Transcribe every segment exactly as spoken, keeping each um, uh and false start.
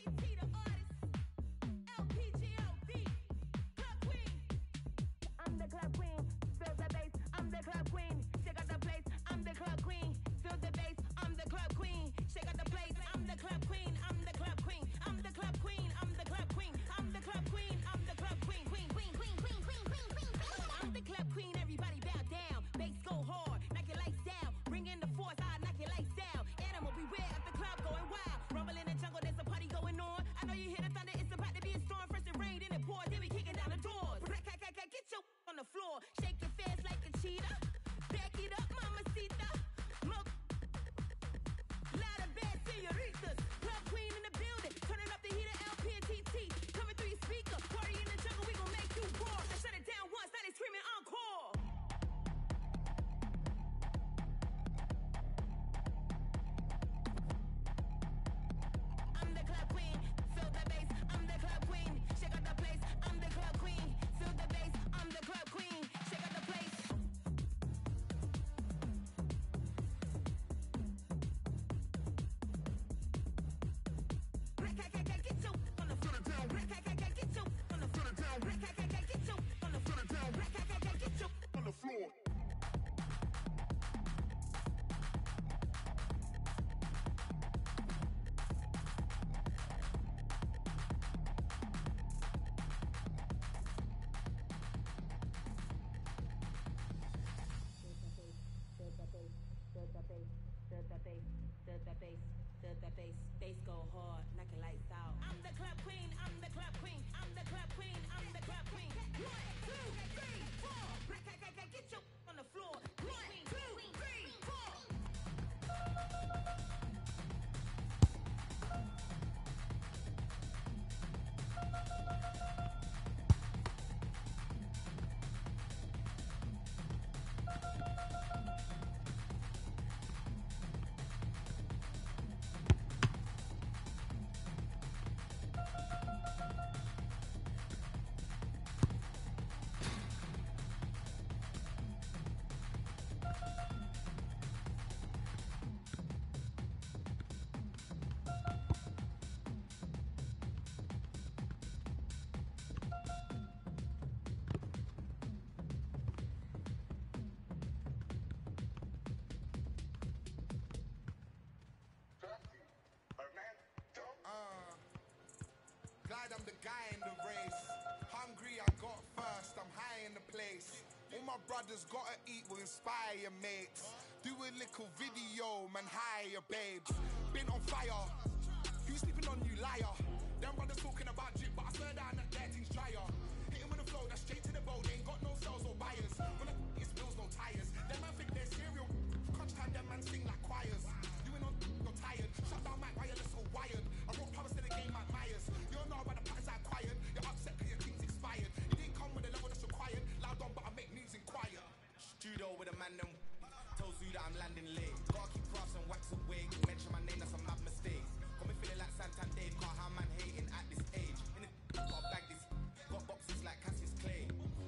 I'm the guy in the race. Hungry, I got first, I'm high in the place. All my brothers gotta eat will inspire your mates. Do a little video, man, hire your babes. Been on fire, who's sleeping on you, liar? Them brothers talking about drip, but I swear down that their thing's drier. Hit him with the flow, that's straight to the boat, they ain't got no sales or buyers. When I it's wheels, no tires. Them man think they're serial. Crunch time, them man sing like choirs. You ain't on, you're tired. Shut down Mike Wireless so wired. I wrote promise to the game like Myers. You don't know about the patterns I acquired. You're upset cause your team's expired. You didn't come with the level that's required. Loud on, but I make news in quiet. Studio with a man them. Tell Zoo that I'm landing late. Gotta keep crafts and wax away. Mention my name, that's a mad mistake. Got me feeling like Santander. Can't have man hating at this age. In the gotta bag this. Got boxes like Cassius Clay.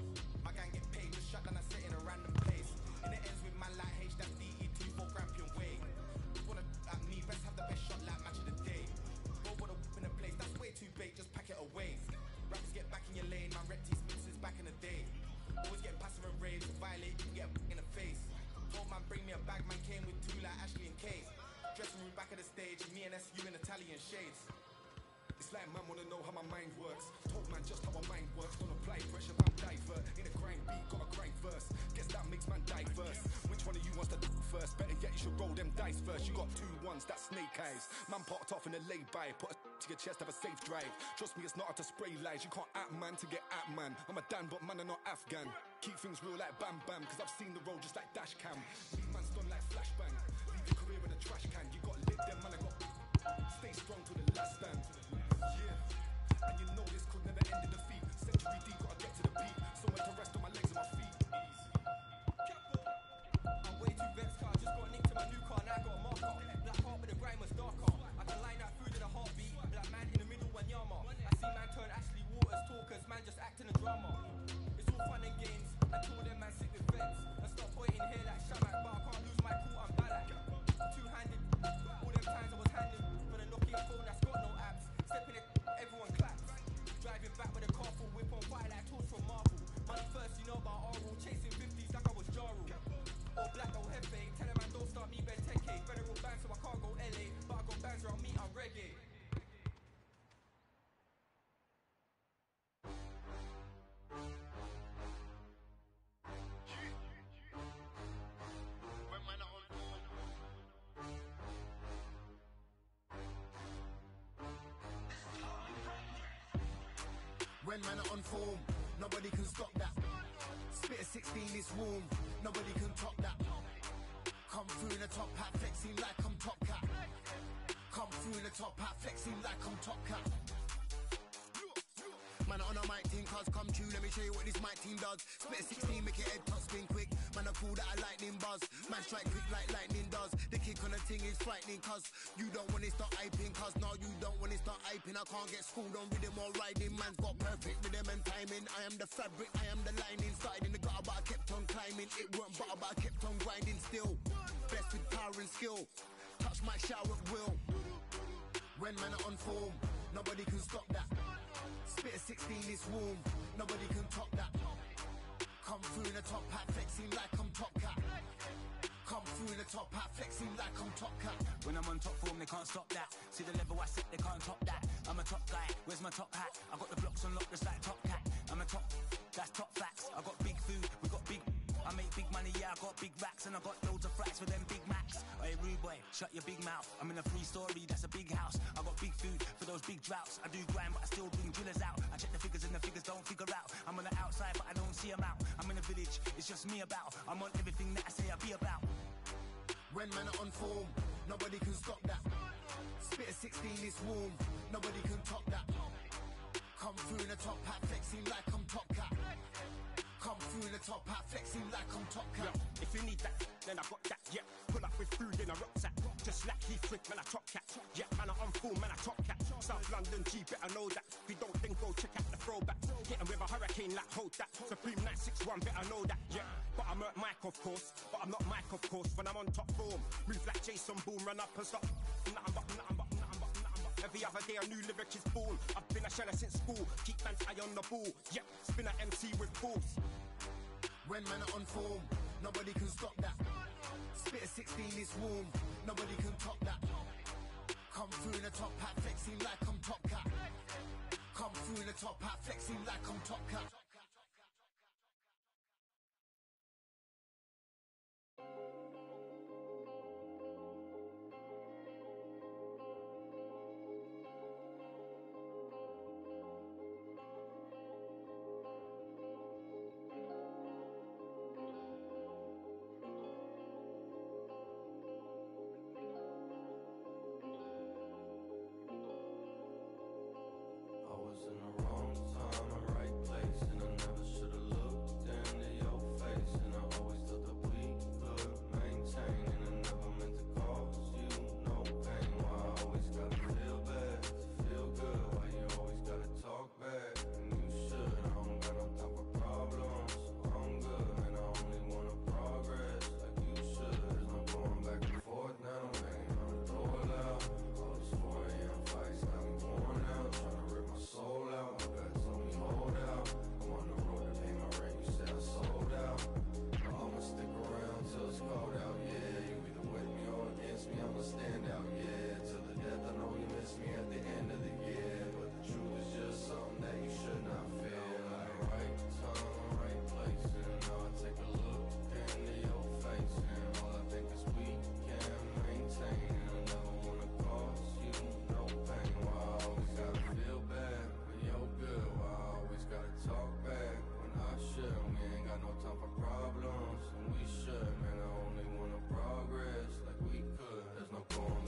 My gang get paid. Just shut down and sit in a random place. In the ends with man like H, that's D E two for Grampian way. Wanna at me, best have the best shot like match of the day. Go with a whip in a place, that's way too bait, just pack it away. Rappers get back in your lane, my rep tees mixes back in the day. Always get passive and rage, violate, you can get a in the face. Told man bring me a bag, man came with two like Ashley and Kate. Dressing room back of the stage, me and S U in Italian shades. It's like man wanna know how my mind works. Told man just how my mind works. Don't apply pressure, man divert. In a grind beat, got a grind verse. Guess that makes man diverse. Which one of you wants to do first? Better yet, you should roll them dice first. You got two ones, that's snake eyes. Man popped off in a lay-by. Put a to your chest, have a safe drive. Trust me, it's not hard to spray lies. You can't act man to get at man. I'm a Dan, but man, I'm not Afghan. Keep things real like Bam Bam, cause I've seen the road just like dash cam. Leave man's done like flashbang. Leave your career in a trash can. You got lit them, man, I got stay strong to the last stand. Yeah, and you know this could never end in defeat. Century deep, gotta get to the beat. Somewhere to rest on my legs and my feet. I'm way too vexed, car. Just got a nick to my new car, now I got a marker. Black heart, but the grime was darker. I can line that through to the heartbeat. Black man in the middle, one yama. I see man turn Ashley Waters talkers, man just acting a drama. It's all fun and games until them man sit with vets and start pointing here like Shamak, but I can't lose my cool, I'm Balak. When man are on form, nobody can stop that. Spit a sixteen, it's warm, nobody can top that. Come through in a top hat, flexing like I'm top cat. Come through in a top hat, flexing like I'm top cat. Man on a mic team, cuz come true, let me show you what this mic team does. Split a sixteen, make your head top spin quick. Man I call that a lightning buzz. Man strike quick like lightning does. The kick on the thing is frightening, cuz you don't want it start hyping, cuz now you don't want it start hyping. I can't get schooled on rhythm or riding. Man's got perfect rhythm and timing. I am the fabric, I am the lining. Started in the gutter but I kept on climbing. It weren't butter but I kept on grinding still. Blessed with power and skill. Touch my shower at will. When man are on form, nobody can stop that. Spit a sixteen, it's warm, nobody can top that. Come through in a top hat, flexing like I'm top cat. Come through in a top hat, flexing like I'm top cat. When I'm on top form, they can't stop that. See the level I set, they can't top that. I'm a top guy, where's my top hat? I got the blocks on lock just like Top Cat. I'm a top, that's top facts. I got big food, we got big. I make big money, yeah, I got big racks. And I got loads of fracks for them Big Macs. Hey, rude boy, shut your big mouth. I'm in a free story, that's a big house. I got big food for those big droughts. I do grind, but I still bring drillers out. I check the figures and the figures don't figure out. I'm on the outside, but I don't see them out. I'm in a village, it's just me about. I'm on everything that I say I be about. When man are on form, nobody can stop that. Spit a sixteen, it's warm, nobody can top that. Come through in a top hat, flexing like I'm top cat. Come through in the top hat, flexing like I'm top cat. Yeah, if you need that, then I got that, yeah. Pull up with food in a rucksack. Just like Heathcliff, man, I top cat. Yeah, man, I'm full, man, I top cat. South London G, better know that. If you don't think, go check out the throwback. Hitting with a hurricane, like, hold that. Supreme nine six one, better know that, yeah. But I'm at Mike, of course. But I'm not Mike, of course. When I'm on top form, move like Jason Bourne, run up and stop. Nothing but, nothing but, nothing but, nothing but. Every other day a new lyric is born. I've been a sheller since school. Keep man's eye on the ball. Yeah, spin a M C with force. When man are on form, nobody can stop that. Spit a sixteen, it's warm, nobody can top that. Come through in a top hat, flexing like I'm top cat. Come through in a top hat, flexing like I'm top cat. Problems, and we should, man, I only wanna progress like we could, there's no going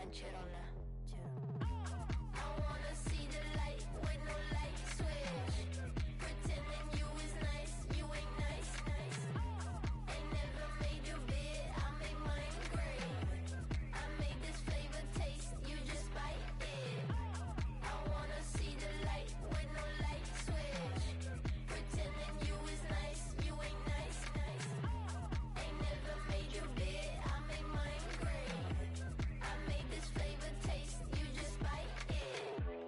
and chill on that. I wanna see the light with no light switch. Pretending you is nice, you ain't nice, nice. Ain't never made your bed, I made mine great. I made this flavor taste, you just bite it. I wanna see the light with no light switch. Pretending you is nice, you ain't nice, nice. Ain't never made your bed, I made mine great. I made this flavor taste, you just bite it.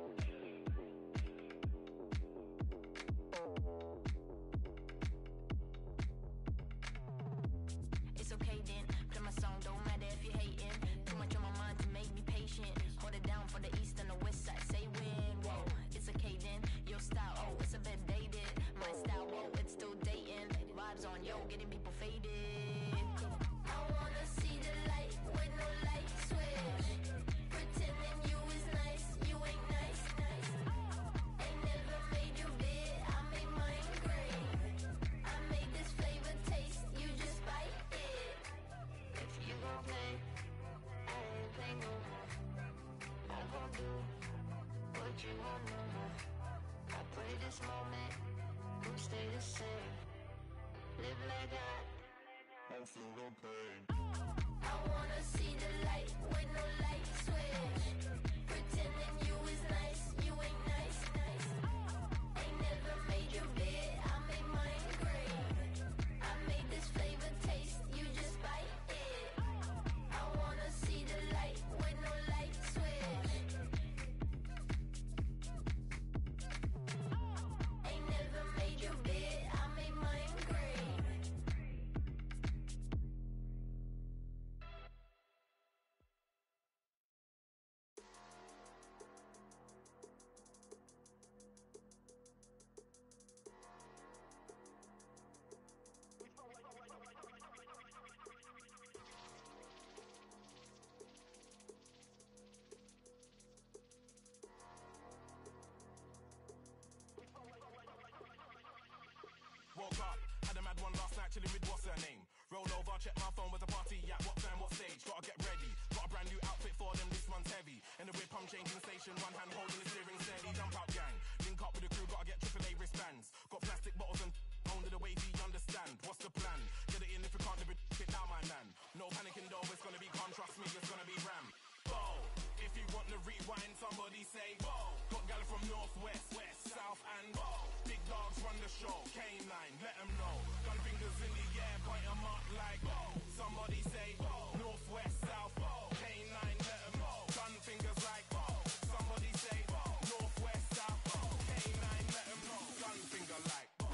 It's okay then, play my song, don't matter if you're hating. Too much on my mind to make me patient. Hold it down for the east and the west side, say when, whoa. It's okay then, your style, oh, it's a bit dated. My style, whoa, it's still dating. Vibes on, yo, getting people faded. I wanna see the light with no light switch. Pretending you is nice, you ain't nice, nice. Ain't never made your bed, I made mine great. I made this flavor taste, you just bite it. If you gon' play, I ain't play no more. I gon' do what you want no more. I pray this moment will stay the same. Live like that and feel no pain. I wanna see the light with no light switch. Pretending you is nice, you ain't nice, nice. Ain't never made your bed, I made mine great. I made this flavor taste, you just bite it. I wanna see the light with no light switch. Ain't never made your bed, I made mine great. Woke up, had a mad one last night chilling with what's her name. Roll over, check my phone with a party at what time, what stage. Gotta get ready, got a brand new outfit for them, this one's heavy. In the whip I'm changing station, one hand holding the steering steady. Jump out gang, link up with the crew, gotta get triple A wristbands. Got plastic bottles and only the wavy, understand. What's the plan? Get it in if you can't live it, fit down my man. No panicking though, it's gonna be calm, trust me, it's gonna be ram. Whoa, if you want the rewind, somebody say whoa. Got gal from northwest, west, south and whoa. Big dogs run the show, K nine, let them know. Gun fingers in the air, point them up like whoa. Somebody say whoa, northwest, south, whoa. K nine, let them know. Gun fingers like whoa. Somebody say whoa, northwest, south, whoa. K nine, let them know. Gun finger like whoa.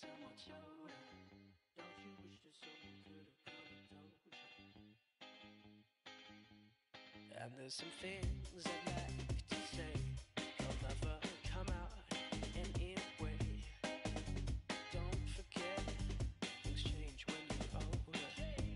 somewhat older. Don't you wish that someone could have come and told you? And there's some things I'd like to say, they'll never come out anyway. Don't forget, things change when you're older.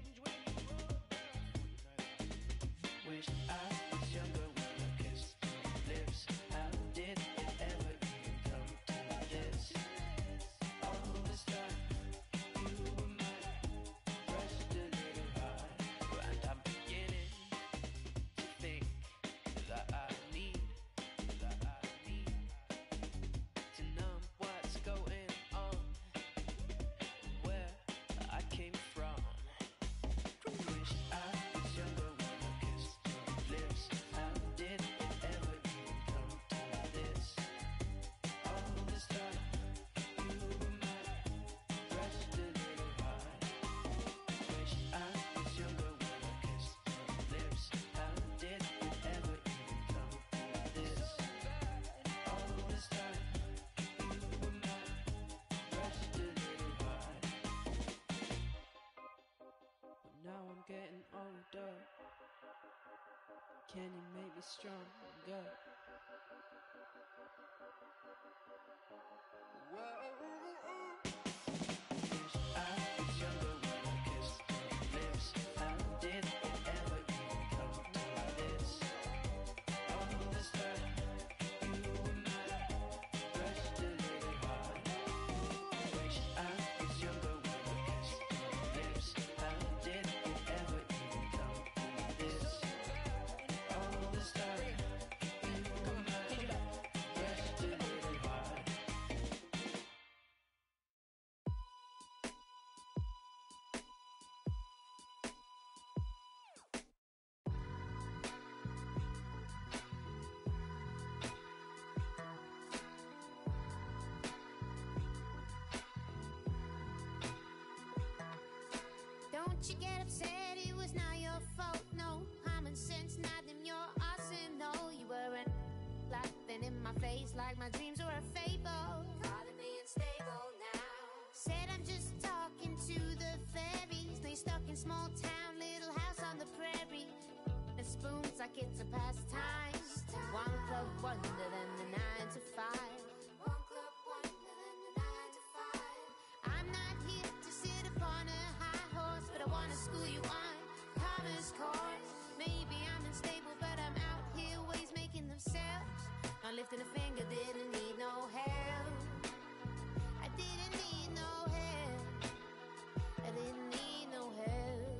Wish I was younger when I kissed your lips. How did it ever even come to this? All this time, you were mine, pressed a little hard. And I'm beginning to think that I need, that I need to numb what's going on, where I came from. Wish I was younger when I kissed your lips. How did it ever even come to this? All this time, you were mine, pressed a little hard. Wish I was younger when I kissed your lips. How did it ever even come to this? All this time, you were mine, pressed a little hard. But now I'm getting older. Can you make me stronger? Wish I was younger when I kissed your lips. How did it ever even come to this? All this time, you were mine, pressed a little hard. Wish I was younger when I kissed your lips. How did it ever even come to this? All this time, you were mine, pressed a little hard. Don't you get upset, it was not your fault, no. Common sense, not in your arsenal. You weren't laughing in my face like my dreams were a fable. Calling me unstable now. Said I'm just talking to the fairies. They stuck in small town, little house on the prairie. The spoons like it's a pastime. One club wonder than the nine to five. One club wonder than the nine to five. I'm not here to sit upon a high horse, but I wanna school you on commerce course. Maybe I'm unstable, but I'm out here ways making themselves. Not lifting a finger, didn't need no help. I didn't need no help. I didn't need no help.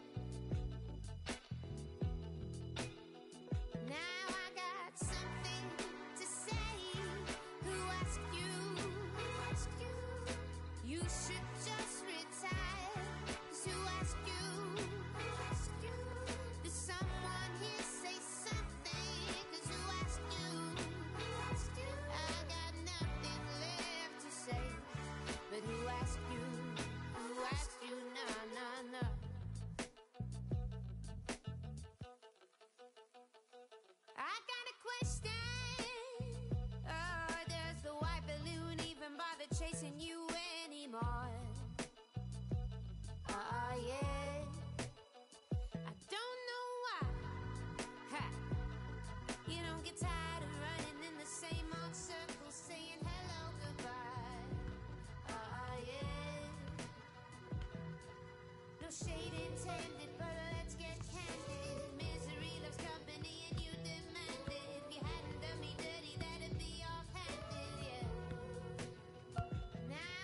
Now I got something to say. Who asked you? Who asked you? You should just retire. 'Cause who asked you? Who asked you? Did someone here say something? 'Cause who asked you? Who asked you? I got nothing left to say. But who asked you? Who asked you? Nah, nah, nah. I got a question. Oh, does the white balloon even bother chasing you anymore? Ah, yeah. I don't know why. Ha. You don't get tired of running in the same old circles, saying hello, goodbye. Ah, yeah. No shade intended, but let's get candid. Misery loves company and you demand it. If you hadn't done me dirty, that'd be offhanded, yeah. Now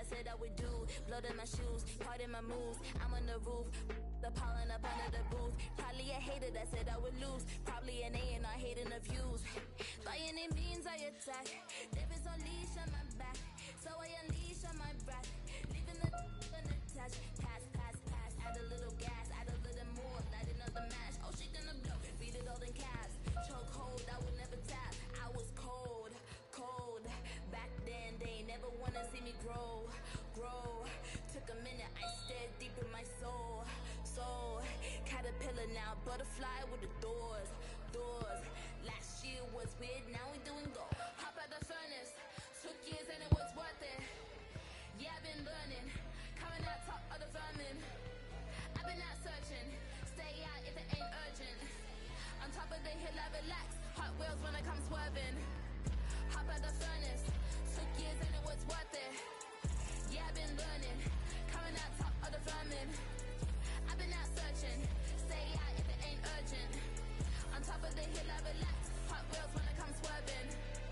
said I would do. Blood in my shoes, part in my moves. I'm on the roof, the pollen up under the booth. Probably a hater that said I would lose. Probably an A and I hating the views. By any means I attack. There is on leash on my back, so I unleash on my breath. Leaving the unattached. Pass, pass, pass. Add a little gas, add a little more. Light another match. Oh, she gonna blow. Beat it all in calves. Choke hold, I would never tap. I was cold, cold. Back then they never wanna see me grow, grow. Took a minute, I stared deep in my soul, soul. Caterpillar now, butterfly with the doors, doors. Last year was weird, now we doing go. Hop out the furnace, took years and it was worth it. Yeah, I've been learning, coming out top of the vermin. I've been out searching, stay out if it ain't urgent. On top of the hill I relax, hot wheels when I come swerving. Hop out the furnace, took years and it was worth it. Yeah, I've been learning, coming out top of the vermin. I've been out searching, stay out if it ain't urgent. On top of the hill I relax, hot wheels when I come swerving.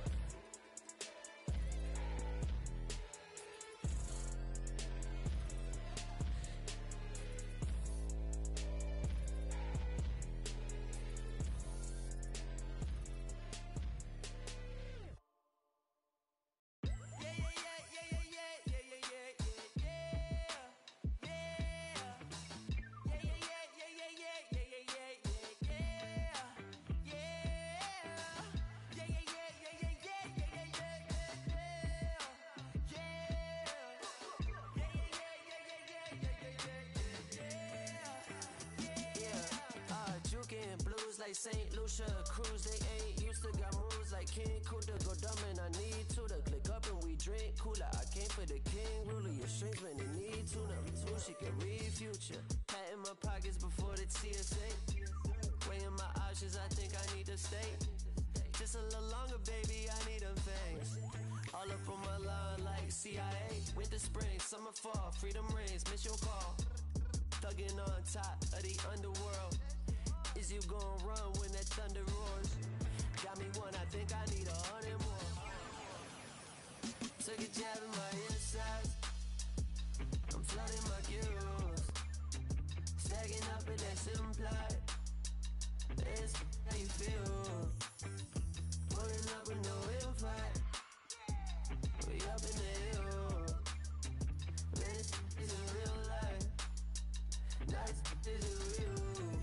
Like Saint Lucia, Cruz, they ain't used to got moves like King Kuta, go dumb and I need to to click up and we drink cooler. I came for the king, ruler your strings when they need to. Number two, she can read future. Pat in my pockets before the T S A. Weighing my options, I think I need to stay. Just a little longer, baby, I need them things. All up on my line like C I A. Winter, spring, summer, fall, freedom reigns, miss your call. Thugging on top of the underworld. Is you gon' run when that thunder roars? Got me one, I think I need a hundred more. Took a jab in my insides. I'm flooding my gills. Stacking up and that's implied. It's how you feel. Pulling up with no invite. We up in the hill. Man, this isn't real life. Nice isn't real.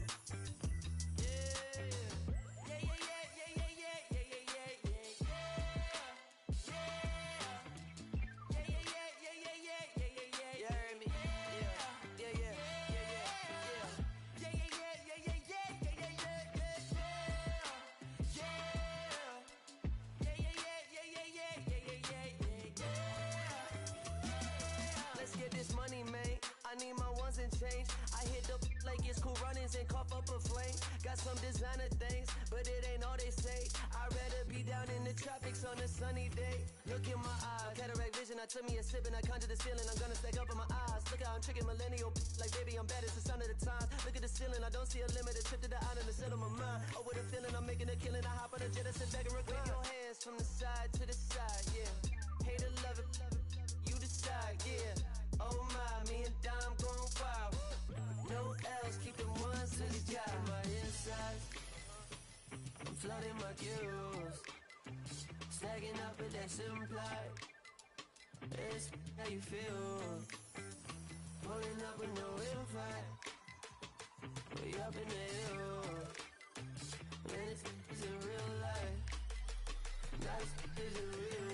I need my ones and change. I hit the like it's cool runnings and cough up a flame. Got some designer things, but it ain't all they say. I'd rather be down in the tropics on a sunny day. Look in my eyes, cataract vision. I took me a sip and I conjured the ceiling. I'm gonna stack up in my eyes. Look how I'm tricking millennial. Like baby, I'm bad as the sun of the time. Look at the ceiling, I don't see a limit. A trip to the island to settle my mind. Oh, with a feeling, I'm making a killing. I hop on a jet, I sit back and recline. Your hands from the side to the side, yeah. Hate or love it, you decide, yeah. Oh my, me and Dom going wild. No else, keep them ones to the job. My insides, I'm flooding my gills. Stacking up, but that's implied. It's how you feel. Pulling up with no invite. We up in the hill. Man, this isn't real life. Nice isn't real.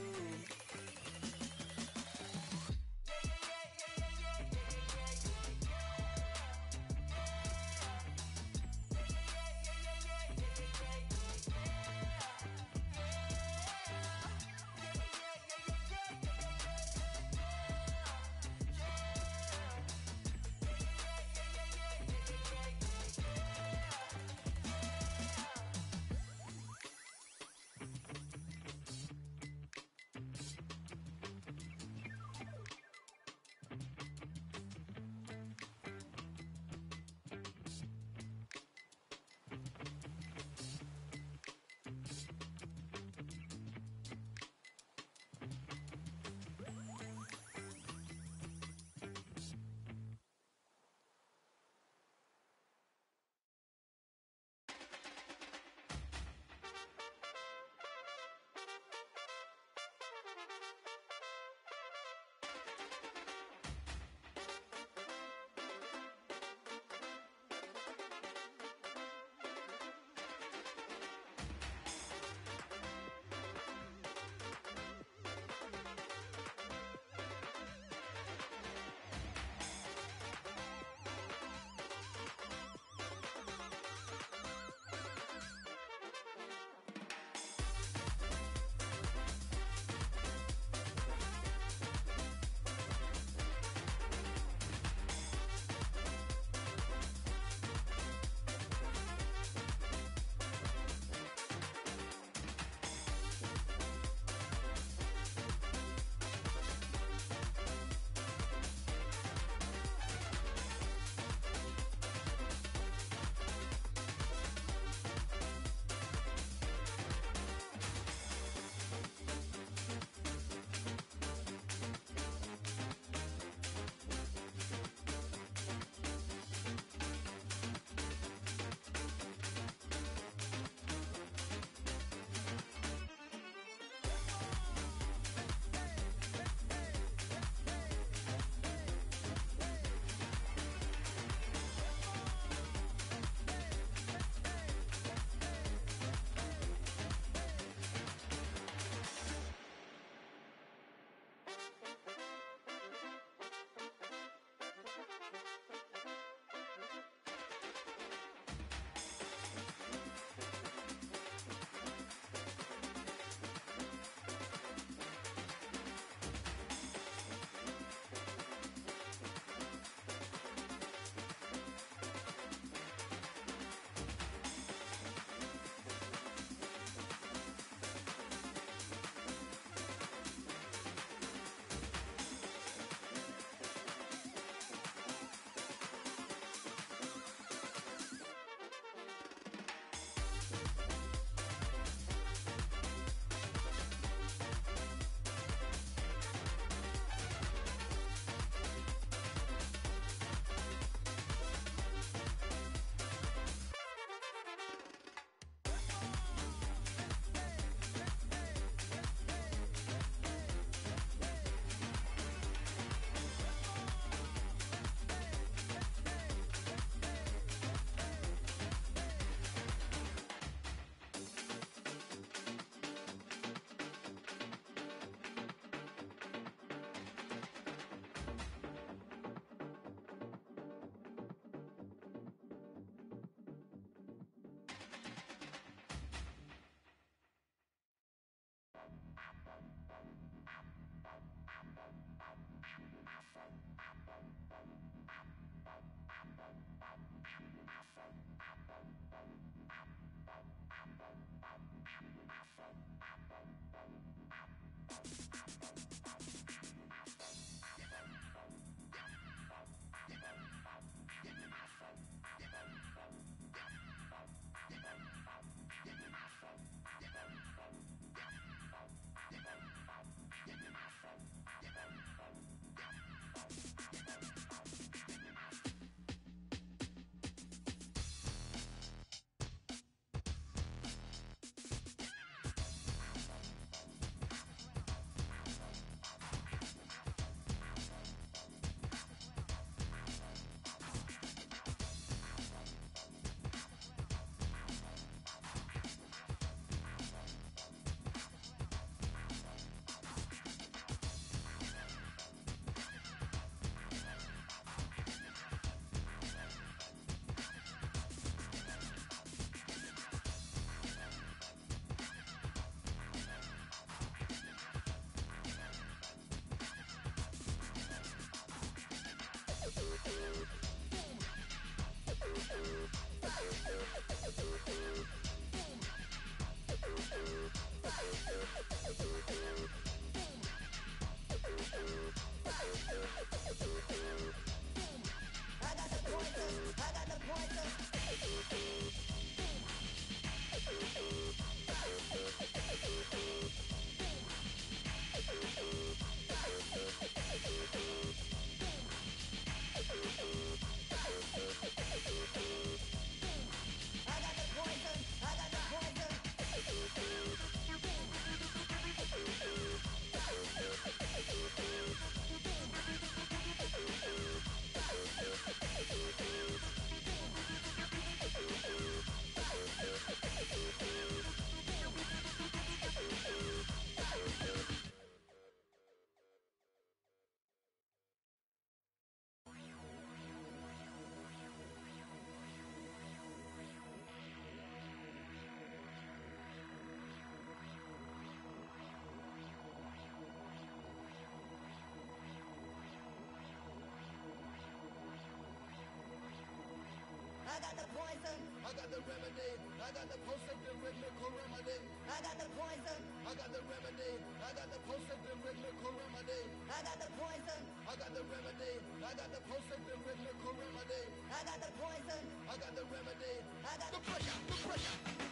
I got the remedy. I got the post-second rhythmical remedy. I got the poison. I got the remedy. I got the post-second rhythmical remedy. I got the poison. I got the remedy. I got the post-second rhythmical remedy. I got the poison. I got the remedy. I got the pressure. The pressure.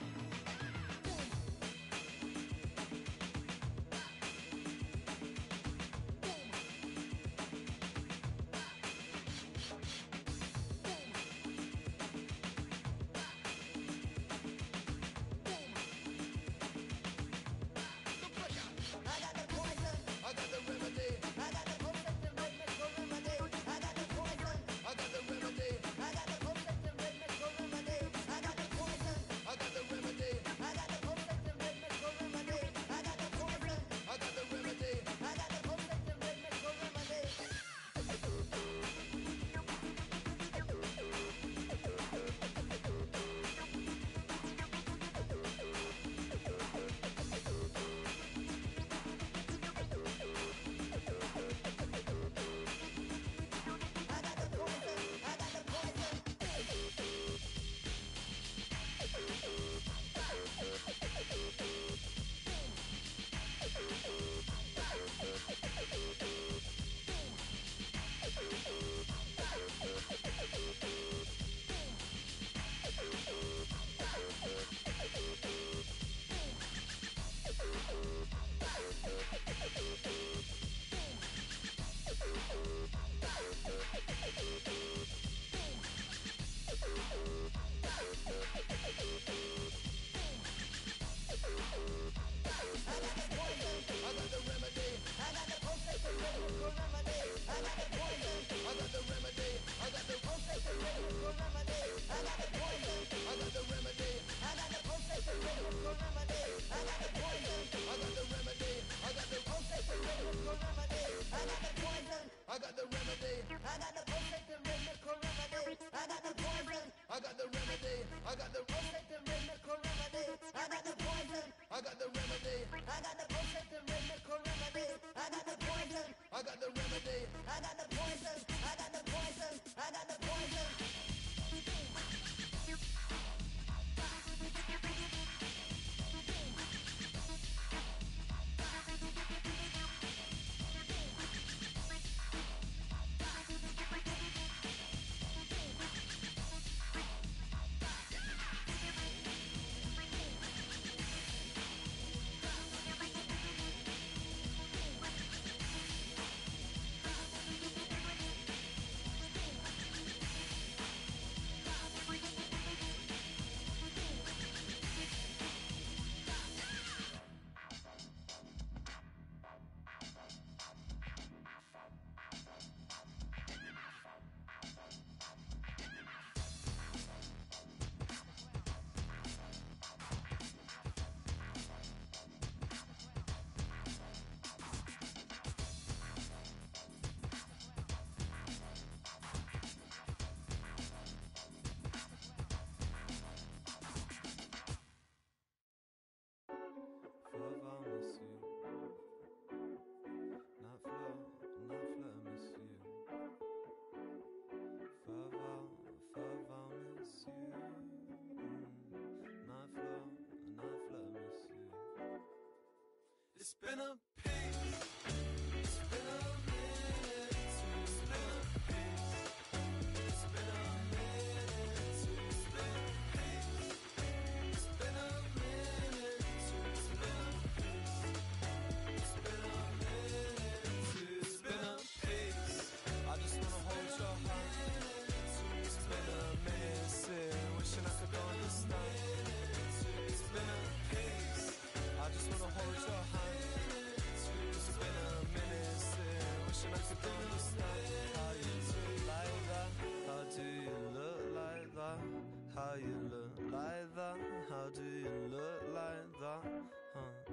It's been a pace. It's been a minute. It's been a pace. It's been a minute. It's been a pace. It's been a minute. It's been a pace. It's been a minute. It's been a pace. I just wanna hold your hand. It's been a minute. Wishing I could understand. It's been a pace. I just wanna hold your hand. It's been a minute since wishing I could understand how you look like that. How do you look like that? How you look like that? How do you look like that? Huh?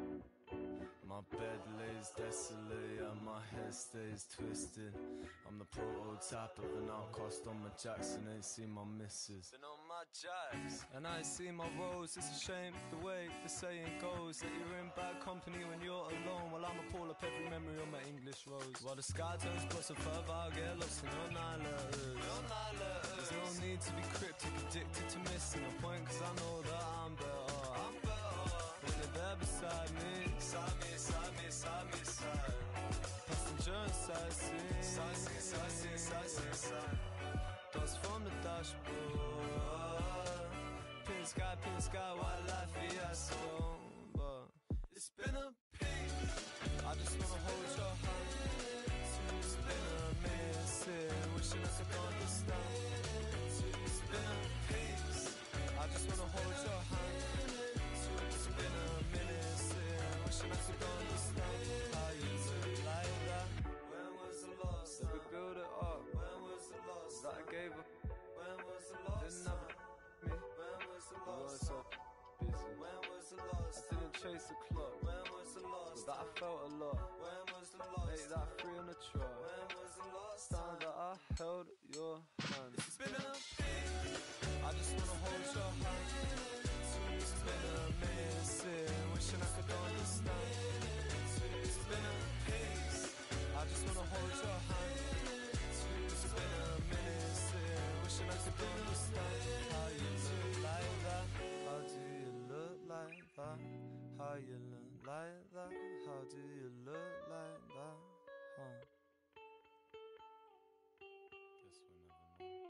My bed lays desolate and my head stays twisted. I'm the prototype of an outcast on my Jackson. Ain't seen my missus. Been on my jacks and I ain't seen my rose. It's a shame the way the saying goes that you're in bad company when you're alone. Well, I'ma pull up every memory on my English rose. While the sky turns closer further, I'll get lost in your nine letters. There's no need to be cryptic, addict addicted to missing a point, cause I know that I'm better. I'm better when you're there beside me. Side me, side me, side me, side. Passenger and sightseeing. Sightseeing, sightseeing, sightseeing, side. Dust from the dashboard. Pin sky, pin sky, wildlife fiasco. But it's been a pain. I just wanna hold your hand. It's been a minute since wishing I could understand. It's been a pace. I just wanna hold your hand. It's been a minute since wishing I could understand how you look like that. When was the last time? Did we build it up? When was the last that I gave up? When was the last didn't have me? When was the last time? So busy. When was the last I didn't chase the clock. When was the last but that I felt a lot. When was the last make that free on the truck. When was the last time that I held your hand? It's been a minute. I just wanna hold your hand. It's been a minute since wishing I could understand. It's been a pace. I just wanna hold your hand. It's been a minute since wishing I could understand how you look like that. How do you look like that? How you look like that? How do you look like that? Huh? Guess we'll never know.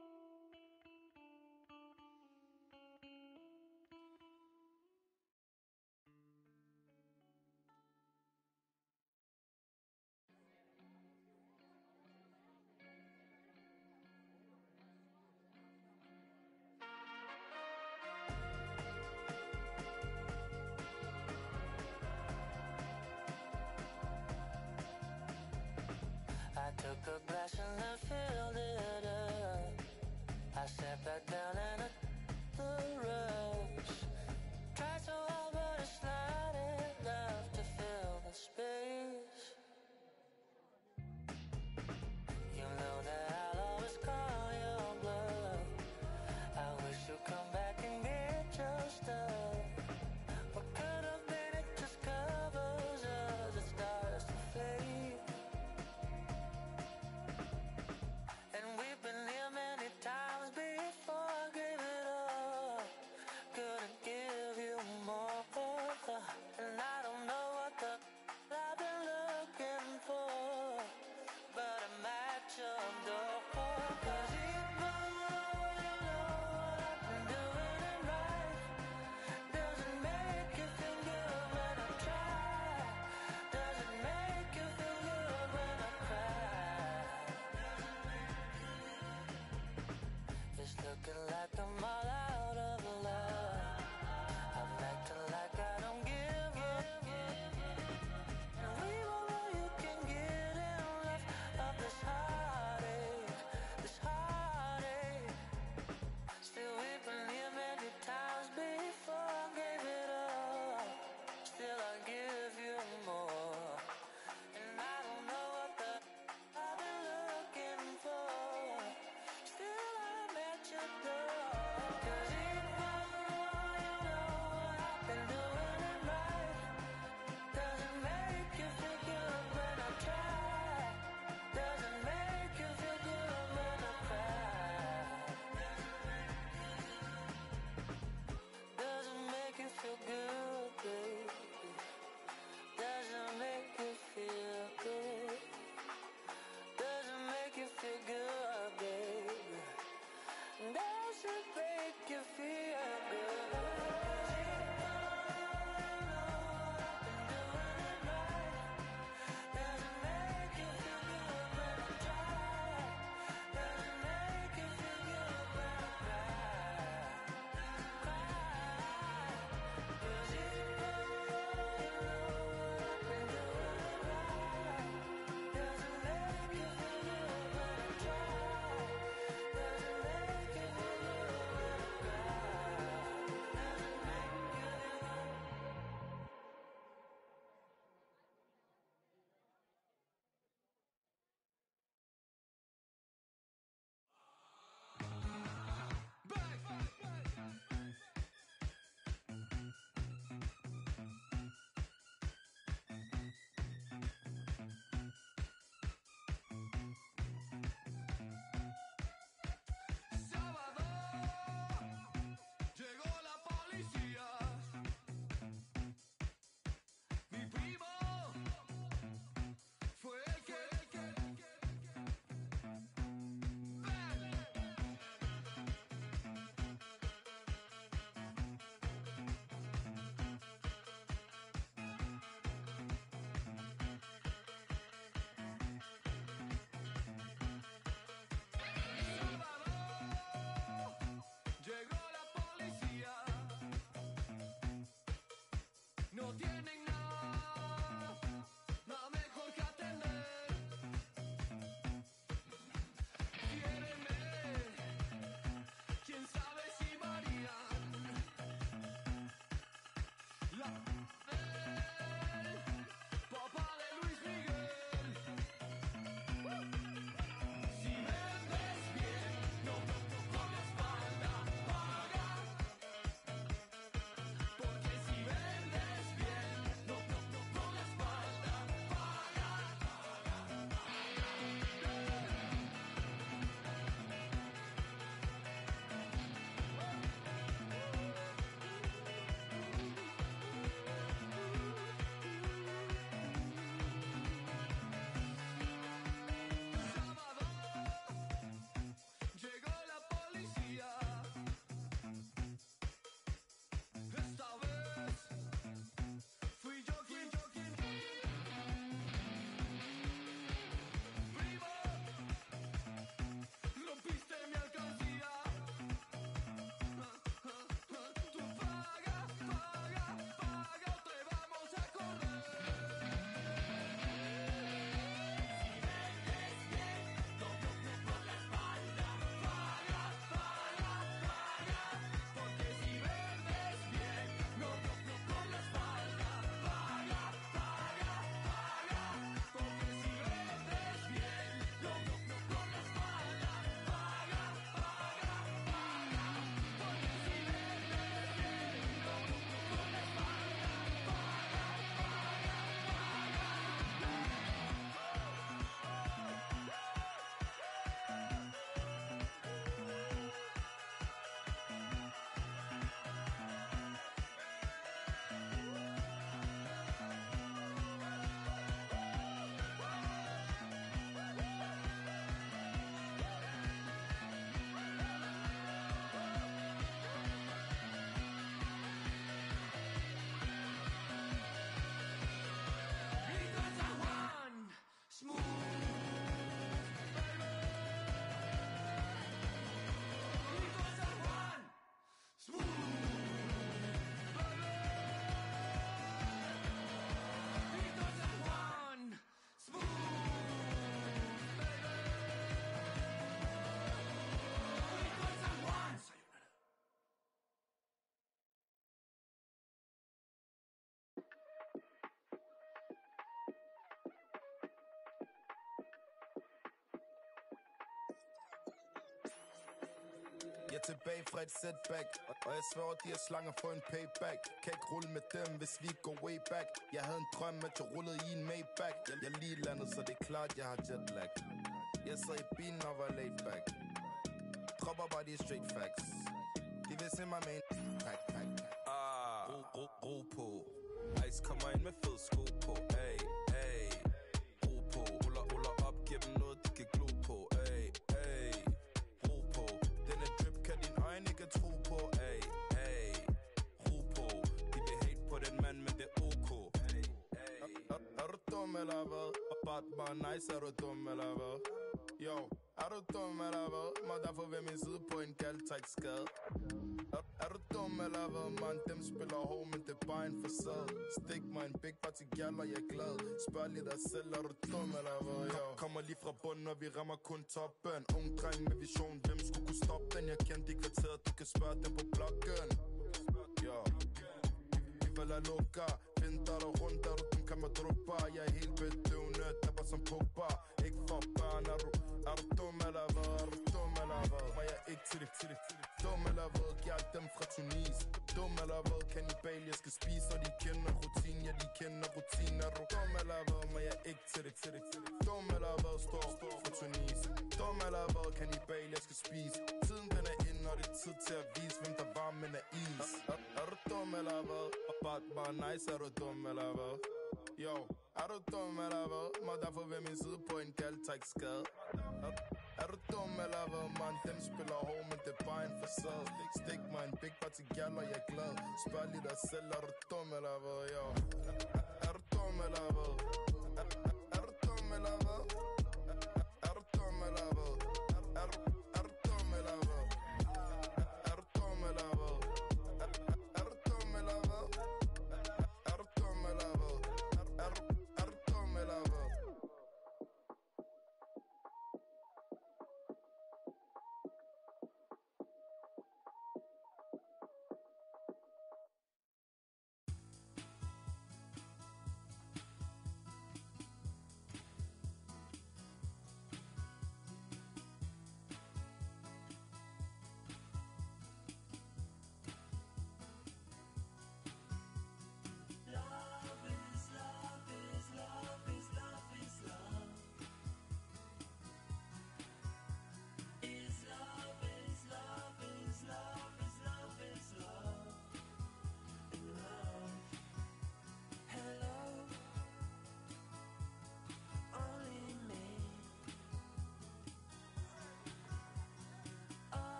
I took a glass and I filled it up. I sat back down and I took the rush. Tried so hard but it's not enough to fill the space. You know that I'll always call your bluff. I wish you'd come back and get your stuff. What could have been, it just covers us, it starts to fade. And we've been here many times before, I gave it up. Couldn't give you more. And I don't know what the I've been looking for, but I'm at your door. Cause even though you know what I've been doing it right, doesn't make you feel good when I try. Doesn't make you feel good when I cry. It's looking like I'm all out of love. I'm acting like I don't give a and we all know you can get enough of this heartache, this heartache. Still we've been here many times before, I gave it up. Still I give you more. And I don't know what the I've been looking for. Still I'm at your door. Jeg er tilbage fra et setback, og jeg sværger, de er slanger for en payback. Kan ikke rulle med dem, hvis vi går way back. Jeg havde en drøm, at jeg rullede i en Maybach. Jeg, jeg lige landet, så det er klart, jeg har jetlag. Jeg sad i bilen og var laid back. Dropper bare de straight facts. De vil se mig med en pack, pack. Ah, ro, ro, ro på. Ice kommer ind med fed sko på. Ay, ay, ro på. Ruller, ruller op, giv dem noget, de kan glo på. Ay, ay, ro på. Denne drip kan din øjne ikke tro på. Ay, ay, ro på. De vil hate på den mand, men det er ok. Ay, ay. Er, er du dum eller hvad? Bare, bare nice, er du dum eller hvad? Yo, er du dum eller hvad? Må derfor ved min side på en gal, tager ikke skade. Er, er du dum eller hvad, man? Dem spiller hård, men det er bare en facade. Stik mig en big party gal, og jeg er glad. Spørg lige dig selv, er du dum eller hvad? Yo. Kommer lige fra bunden, og vi rammer kun toppen. Ung dreng med vision, hvem skulle kunne stoppe den? Jeg kendte de kvarteret, du kan spørge dem på bloggen. Yo. Vi falder lukker, finder dig rundt, er du den kan man druppe. Jeg er helt bedøvende, dabber som Pogba. Ikke for børn, er du, er du dum eller hvad? Er du dum eller hvad? Var jeg ikke til det, til det, til det. Dum eller hvad? Giver dem fra Tunis. Dum eller hvad? Kannibal, jeg skal spise, og de kender rutin. Ja, de kender rutin. Er du dum eller hvad? Var jeg ikke til det, til det, til det. Dum eller hvad? Står fra Tunis. Dum eller hvad? Kannibal, jeg skal spise. Tiden den er inde, og det er tid til at vise, hvem der var, men er is. Er, er du dum eller hvad? Bare, bare nice, er du dum eller hvad? Yo, er du dum eller hvad? Må derfor ved min side på en gal, tager ikke skade. Er, er du dum eller hvad, man? Dem spiller hård, men det er bare en facade. Stik mig en big party gal, og jeg er glad. Spørg lige dig selv, er du dum eller hvad? Yo, er, er du dum eller hvad? Er, er, er du dum eller hvad? Er, er du dum eller hvad? Er, er, du, er du dum eller hvad? Er, er du dum eller hvad? Er, er du dum eller hvad? Er du dum eller hvad? Er du, er du dum eller hvad?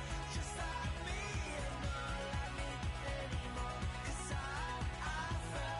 I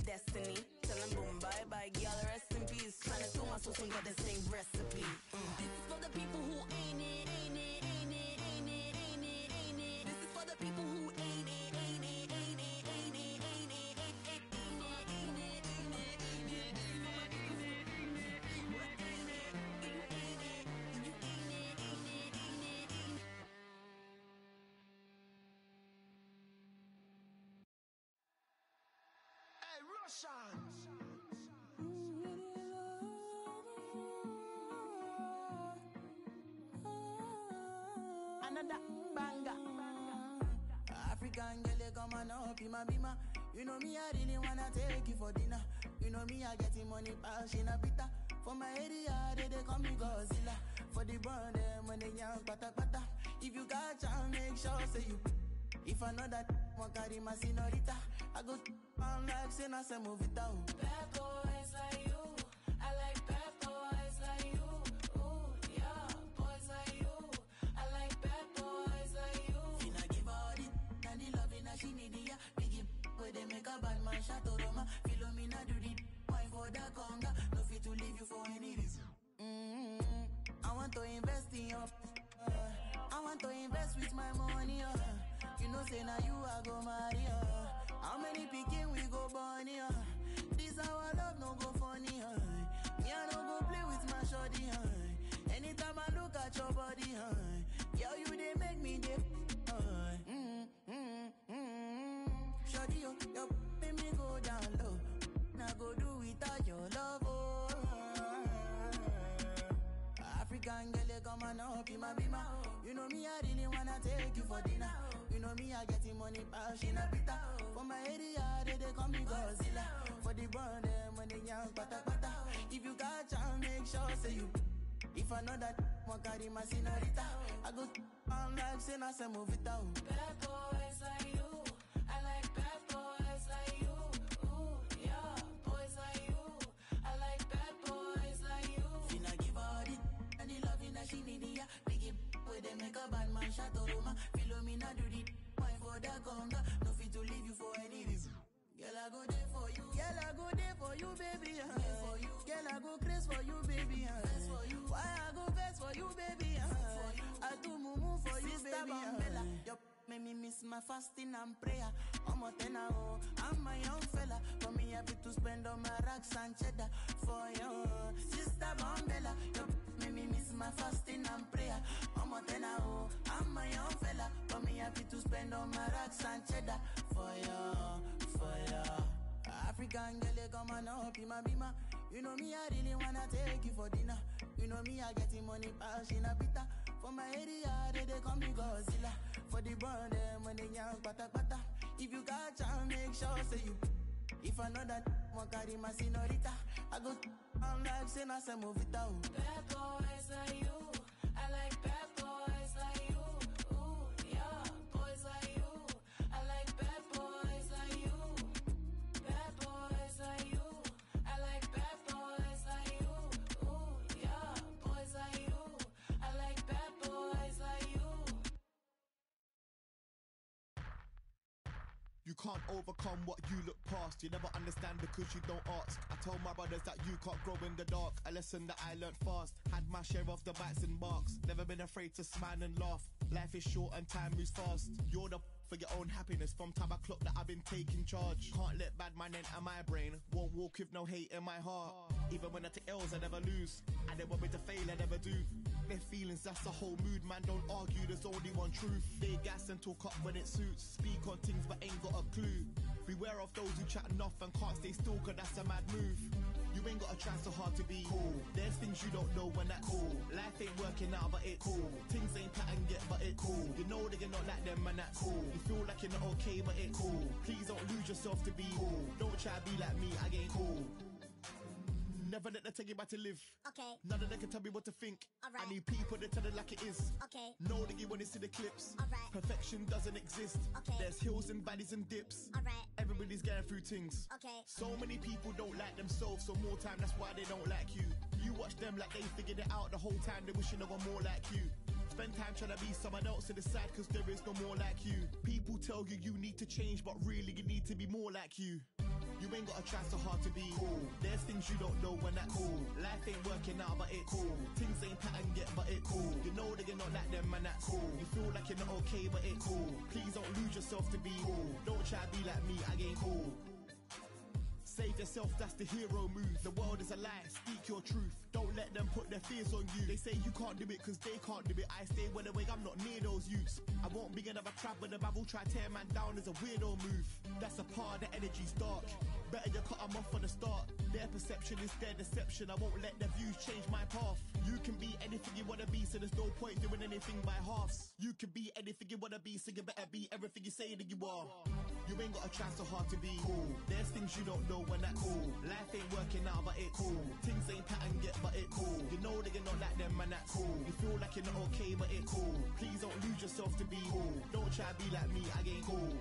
destiny. Tell them boom, bye bye, girl, rest in peace. Man, it's too much, so got the same recipe. Mm. This is for the people who ain't it, ain't it, ain't it, ain't it, ain't it, ain't it. This is for the people who ain't it, ain't it, ain't it, ain't it, ain't it, ain't it, ain't it, ain't it, ain't it, ain't it. Hey, Russian. Another banger. African girl, come on up, bima bima. You know me, I really wanna take you for dinner. You know me, I getting money, passion a bitter. For my area, they, they call me Godzilla. For the brand, them when they young, pata pata. If you got chance, make sure say you. If I know that one carry my senorita, I go on like say na say move it out. Bad boys like you, I like bad boys like you. Ooh, yeah, boys like you, I like bad boys like you. Finna give her all it, and the loving that she need, yeah. Biggie, where they make a bad man shot to Roma. Philomena do the wine for the conga. No fit to leave you for any reason. Mm-hmm. I want to invest in your, uh, I want to invest with my money, uh. You know say now you I go marry, uh. How many picking we go bunny, uh. This our love no go funny, uh. Me I no go play with my shorty, uh. Anytime I look at your body, uh. Girl you they make me dip, uh. Mm, mm, mm. Shorty, yo, yo, make me go down low. Now go do without your love, oh. African girl, come on up, bima bima. You know me, I really wanna take you for dinner. You know me, I getting money, passion a bitter. For my area, they, they call me Godzilla. For the brand, them when they young, pata pata. If you got chance, make sure say you. If I know that one carry my senorita, I go on like say na say move it out. Bad boys like you, I like bad boys like you. Ooh, yeah, boys like you, I like bad boys like you. Finna give her all it, and the loving that she need, yeah. Biggie, where they make a bad man shot to Roma. Philomena do the wine for the conga. No fit to leave you for any reason. Girl, I go there for you. Girl, I go there for you, baby. Uh. For you. Girl, I go crazy for you, baby. Uh. For you. Why I go best for you, baby. Uh. For you. I do mumu for you, Sister baby. Uh. Yup, make me miss my fasting and prayer. I'm a tenor, oh, I'm my young fella. For me, happy to spend on my racks and cheddar. For you, Sister Bombella. Yup, make me miss my fasting and prayer. I'm a tenor, oh, I'm my young fella. For me, happy to spend on my racks and cheddar. For you, for you. African girl, come on up, bima bima. You know me, I really wanna take you for dinner. You know me, I getting money, passion a bitter. For my area, they, they call me Godzilla. For the brand, them when they young, pata pata. If you got chance, make sure say you. If I know that one carry my senorita, I go on like say na say move it out. Bad boys like you, I like bad boys like you. Ooh, yeah, boys like you, I like bad boys like you. Bad boys like you, I like bad boys like you. Ooh, yeah, boys like you, I like bad boys like you. You can't overcome what you look past. You never understand because you don't ask. I told my brothers that you can't grow in the dark. A lesson that I learned fast. Had my share of the bites and marks. Never been afraid to smile and laugh. Life is short and time moves fast. You're the for your own happiness. From time I clock that I've been taking charge. Can't let bad man enter my brain. Won't walk with no hate in my heart. Even when I take L's I never lose. And they want me to fail I never do. Their feelings that's the whole mood. Man don't argue there's only one truth. They gas and talk up when it suits. Speak on things but ain't got a clue. Beware of those who chat enough and can't stay still cause that's a mad move. You ain't gotta try so hard to be cool. There's things you don't know when that's cool. Life ain't working out but it's cool. Things ain't pattern yet but it's cool. You know that you're not like them and that's cool. You feel like you're not okay but it's cool. Please don't lose yourself to be cool. Don't try to be like me, I ain't cool. Never let them tell you about to live. Okay. None of them can tell me what to think. Alright. I need people to tell it like it is. Okay. Know that you want to see the clips. Alright. Perfection doesn't exist. Okay. There's hills and valleys and dips. Alright. Everybody's going through things. Okay. So many people don't like themselves, so more time that's why they don't like you. You watch them like they figured it out the whole time, they wishing they were more like you. Spend time trying to be someone else to the side cause there is no more like you. People tell you you need to change but really you need to be more like you. You ain't gotta try so hard to be cool. There's things you don't know when that cool. Life ain't working out, but it cool. Things ain't pattern yet, but it cool. You know that you're not like them, man, that cool. You feel like you're not okay, but it cool. Please don't lose yourself to be cool. Don't try to be like me, I ain't cool. Save yourself, that's the hero move. The world is a lie, speak your truth. Don't let them put their fears on you. They say you can't do it cause they can't do it. I stay where the way, I'm not near those youths. I won't be another crab with a babble. Try tear man down is a weirdo move. That's a part of the energy's dark. Better you cut them off from the start. Their perception is their deception. I won't let their views change my path. You can be anything you wanna be, so there's no point doing anything by halves. You can be anything you wanna be, so you better be everything you say that you are. You ain't gotta try so hard to be cool. There's things you don't know when that cool. Life ain't working out, but it cool. Things ain't pattern yet, but it cool. You know that you're not like them, man, that cool. You feel like you're not okay, but it cool. Please don't lose yourself to be cool. Don't try to be like me, I ain't cool.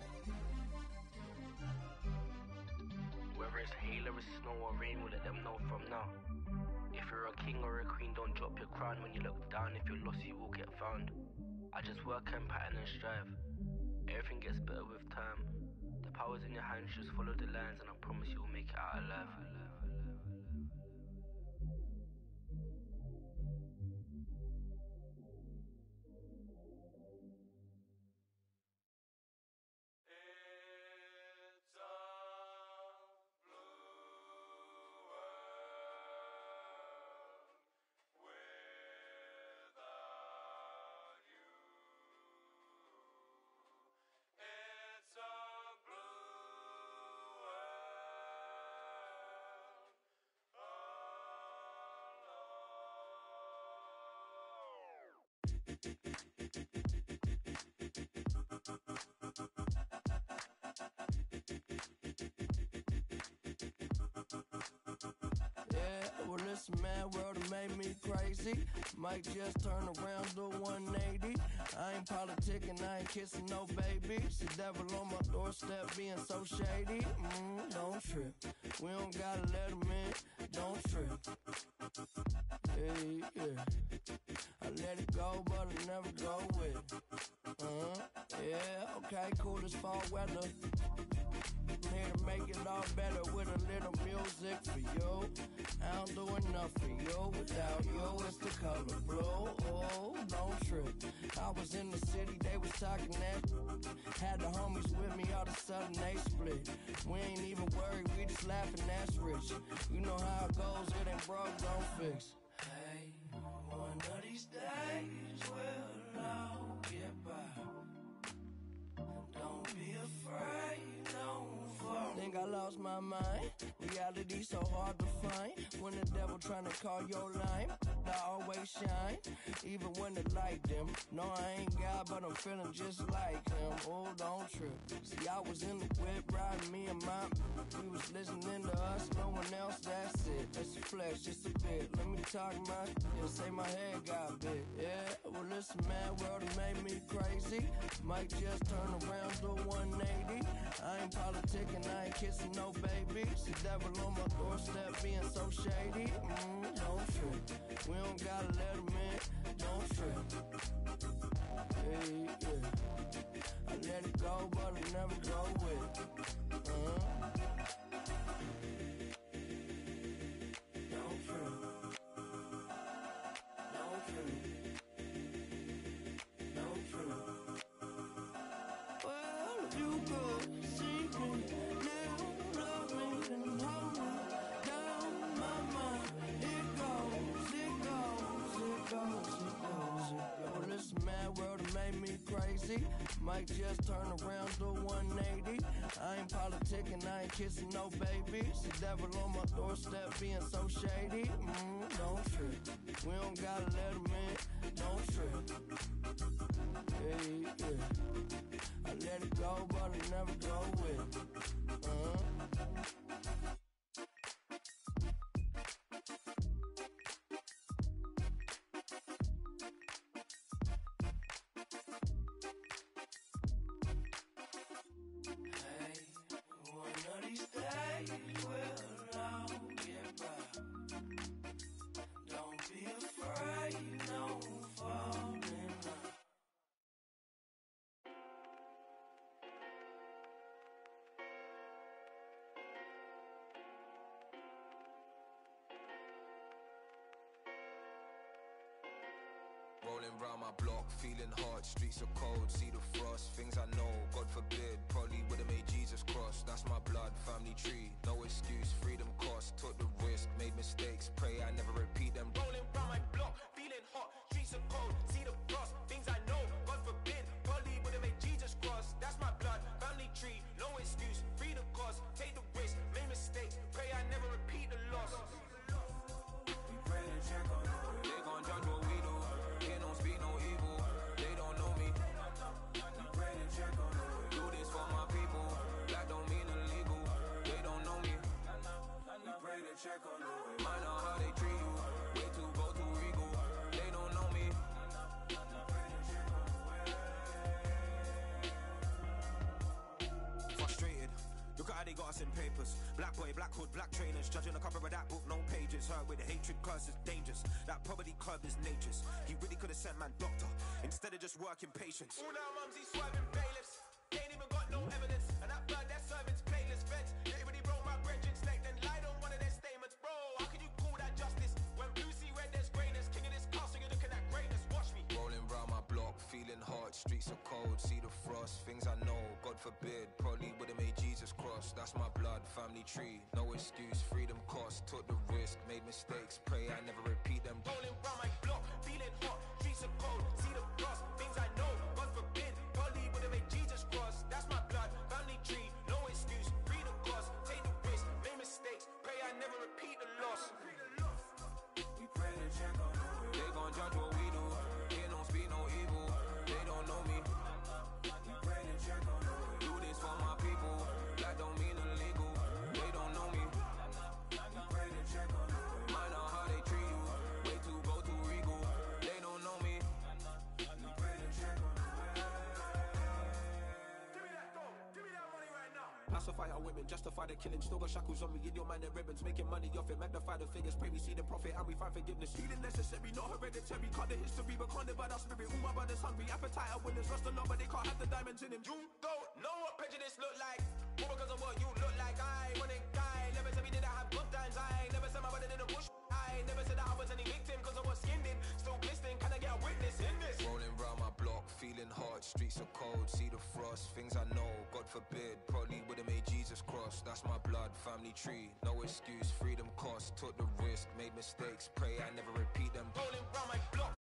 Whether it's hail or it's snow or rain, we'll let them know from now. If you're a king or a queen, don't drop your crown when you look down. If you're lost, you will get found. I just work and pattern and strive. Everything gets better with time. The power's in your hands, just follow the lines, and I promise you'll make it out alive. Yeah, well, this mad world that made me crazy. Might just turn around, do one eighty. I ain't politicking, I ain't kissing no babies. The devil on my doorstep being so shady. Mm, don't trip. We don't gotta let him in. Don't trip. Hey, yeah. I let it go, but I never go with it. Uh-huh. Yeah, okay, cool as fall weather. I'm here to make it all better with a little music for you. I don't do enough for you. Without you, it's the color blue. Oh, don't trip. I was in the city, they was talking that. Had the homies with me, all of a sudden they split. We ain't even worried, we just laughing, that's rich. You know how it goes, it ain't broke, don't fix. Hey, one of these days we'll all get by. Don't be afraid, don't fall. Think I lost my mind. Reality so hard to find. When the devil tryna call your line, I always shine. Even when the light dim. No, I ain't God, but I'm feeling just like him. Oh, don't trip. See, I was in the whip riding me and my. We was listening to us, no one else, that's it. Let's flex just a bit. Let me talk my yeah, say my head got big. Yeah, well, listen, man, world that made me crazy. Might just turn around, do one eighty. I ain't politicking, I ain't kissing no babies. The devil on my doorstep being so shady. Mm, don't trip. We don't gotta let him in. Don't trip. Hey, yeah. I let it go, but I never go with it. Uh-huh. Don't trip. Don't trip. Don't trip. Well, if you could see me now, love me and hold me down my mind. It goes, it goes, it goes, it goes, it goes. Well, this mad world that made me crazy. Might just turn around, do one eighty. I ain't politicking, I ain't kissing no babies. The devil on my doorstep being so shady. Mm, don't trip. We don't gotta let him in. Don't trip. Hey, yeah. I let it go, but I never go with it. Uh-huh. Rolling round my block, feeling hot, streets are cold, see the frost, things I know, God forbid, probably would've made Jesus cross. That's my blood, family tree, no excuse, freedom cost, took the risk, made mistakes, pray I never repeat them. Rolling round my block, feeling hot, streets are cold, see the frost, things I know, God forbid, probably would've made Jesus cross. That's my blood, family tree, no excuse, free the cost, take the risk, made mistakes, pray I never repeat the loss. We pray to check on the way. They gon' judge what we do, they don't speak no evil, they don't know me. We pray to check on the way. Do this for my people, that don't mean illegal, they don't know me. We pray to check on the way. Mind on how they treat you, way too go too regal, they don't know me. Frustrated. Look at how they got us in papers. Black boy, black hood, black trainers. Judging the cover of that book, no pages. Hurt with the hatred, curse is dangerous. That poverty curb is nature's. He really could have sent man doctor instead of just working patience. All now mumsy swerving bailiffs. They ain't even got no evidence. And that blood, that servants, playless feds. They already broke my brethren neck, then lied on one of their statements. Bro, how can you call that justice? When blue see red, there's greatness. King of this castle, you're looking at greatness. Watch me. Rolling round my block, feeling hot, streets are cold, see the frost, things I know, God forbid, probably would've made Jesus cross. That's my blood, family tree, no excuse, freedom cost, took the risk, made mistakes, pray I never repeat them. Rolling round my block, feeling hot, streets are cold, see the frost, things I know, God forbid, probably would've made Jesus cross. That's my blood, family tree, no excuse, free the cost, take the risk, made mistakes, pray I never repeat the loss. We pray to check on the way. They gon' judge what we do, they don't speak no evil, they don't know me. We pray to check on the way. Do this for my people, that don't mean illegal, they don't know me. We pray to check on the way. Mind on how they treat you, way too go too regal, they don't know me. We pray to check on the way. Give me that dough, give me that money right now. Pacify our women, justify the killing. Still got shackles on me in your mind and ribbons. Making money off it, magnify the figures. Pray we see the profit and we find forgiveness. Healing necessary, not hereditary. Cut the history, but can't live by that spirit. All my brothers hungry, appetite of winners. Lost a lot, but they can't have the diamonds in him. You don't know what prejudice look like, all because of what you look like. I running guy, never said we didn't have good times. I never said my brother didn't push. I never said that I was any victim, cause I was skinned in. Still glistening, can I get a witness in this? Rolling round my block, feeling hot, streets are cold, see the frost, things I know, God forbid, probably would've made Jesus cross. That's my blood, family tree, no excuse, freedom cost, took the risk, made mistakes, pray I never repeat them. Rolling round my block,